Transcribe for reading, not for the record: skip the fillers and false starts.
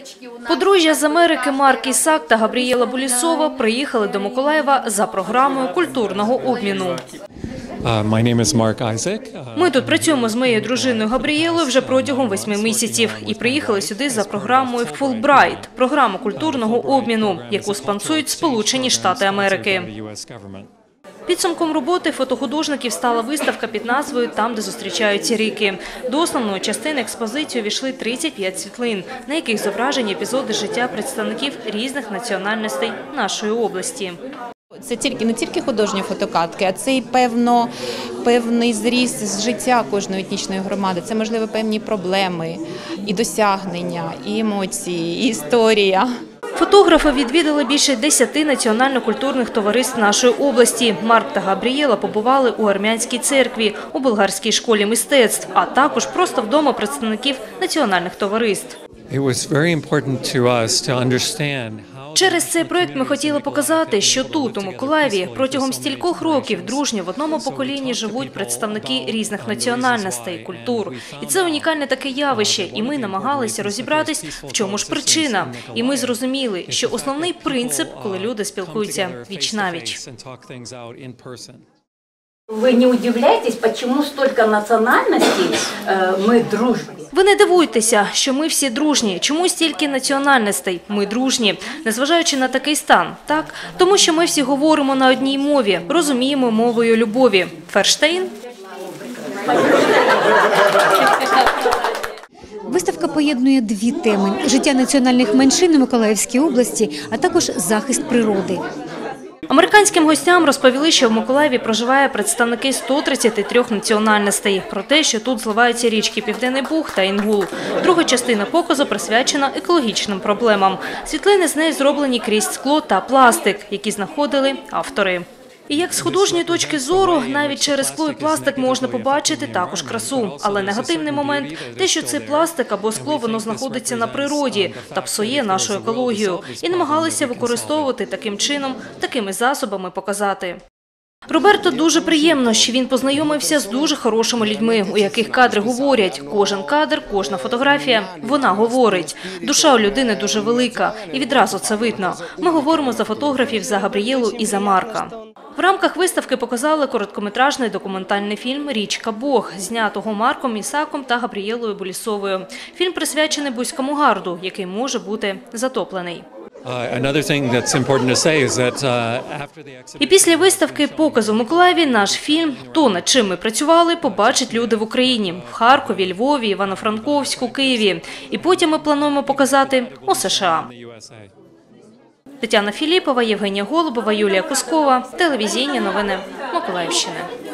Подружжя з Америки Марк Ісак та Габрієла Болісова приїхали до Миколаєва за програмою культурного обміну. Ми тут працюємо з моєю дружиною Габрієлою вже протягом 8 місяців і приїхали сюди за програмою Fulbright – програму культурного обміну, яку спонсорують Сполучені Штати Америки. Підсумком роботи фотохудожників стала виставка під назвою «Там, де зустрічаються ріки». До основної частини експозиції увійшли 35 світлин, на яких зображені епізоди життя представників різних національностей нашої області. Це не тільки художні фотокартки, а це і певний зріз з життя кожної етнічної громади. Це, можливо, певні проблеми, і досягнення, і емоції, і історія. Фотографи відвідали більше 10 національно-культурних товариств нашої області. Марк та Габрієла побували у армянській церкві, у болгарській школі мистецтв, а також просто вдома представників національних товариств. Через цей проєкт ми хотіли показати, що тут, у Миколаєві, протягом стількох років дружньо в одному поколінні живуть представники різних національностей, культур. І це унікальне таке явище, і ми намагалися розібратись, в чому ж причина. І ми зрозуміли, що основний принцип, коли люди спілкуються віч-навіч. Ви не удивляєтесь, чому стільки національностей ми дружні? Ви не дивуйтеся, що ми всі дружні. Чому стільки національностей? Ми дружні. Незважаючи на такий стан, так? Тому що ми всі говоримо на одній мові, розуміємо мовою любові. Ферштейн? Виставка поєднує дві теми – життя національних меншин у Миколаївській області, а також захист природи. Американським гостям розповіли, що в Миколаєві проживає представники 133 національностей. Про те, що тут зливаються річки Південний Буг та Інгул. Друга частина показу присвячена екологічним проблемам. Світлини з неї зроблені крізь скло та пластик, які знаходили автори. І як з художньої точки зору, навіть через скло і пластик можна побачити також красу. Але негативний момент – те, що цей пластик або скло воно знаходиться на природі та псує нашу екологію. І намагалися використовувати таким чином, такими засобами показати. Роберто дуже приємно, що він познайомився з дуже хорошими людьми, у яких кадри говорять. Кожен кадр, кожна фотографія – вона говорить. Душа у людини дуже велика, і відразу це видно. Ми говоримо за фотографів, за Габрієлу і за Марка. В рамках виставки показали короткометражний документальний фільм «Річка Бог», знятого Марком Ісаком та Габрієлою Болісовою. Фільм присвячений Бузькому гарду, який може бути затоплений. І після виставки показу в Миколаєві наш фільм «То, над чим ми працювали», побачать люди в Україні – в Харкові, Львові, Івано-Франковську, Києві. І потім ми плануємо показати у США. Тетяна Філіпова, Євгенія Голубова, Юлія Кускова. Телевізійні новини Миколаївщини.